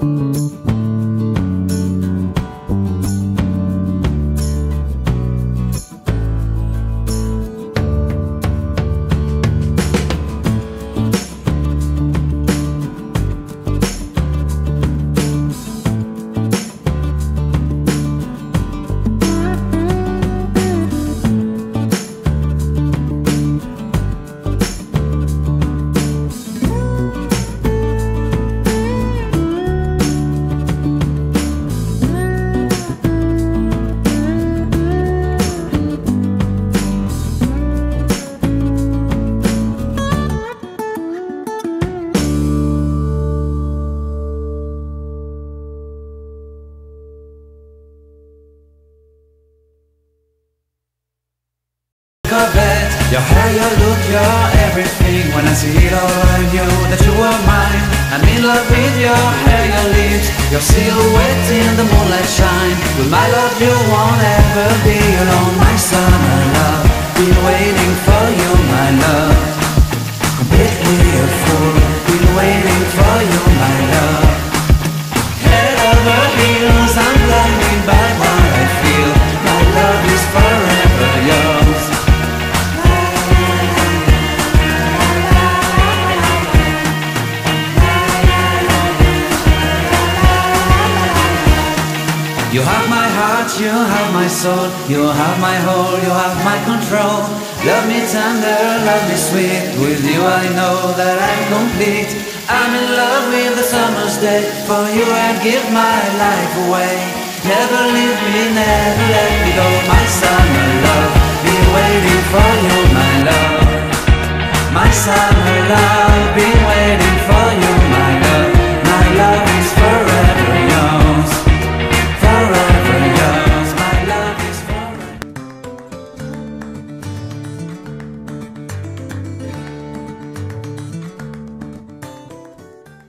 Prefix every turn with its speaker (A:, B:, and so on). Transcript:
A: Your hair, your look, your everything. When I see it all, I knew that you were mine. I'm in love with your hair, your lips, your silhouette in the moonlight shine. With my love you won't ever be alone. My summer love, been waiting for you, my love. Completely a fool, been waiting for you, my love. Head over heels, I'm blinded by what I feel. My love is forever yours. You have my heart, you have my soul, you have my whole, you have my control. Love me tender, love me sweet, with you I know that I'm complete. I'm in love with the summer's day, for you I'd give my life away. Never leave me, never let me go, my summer love. Been waiting for you, my love, my summer love.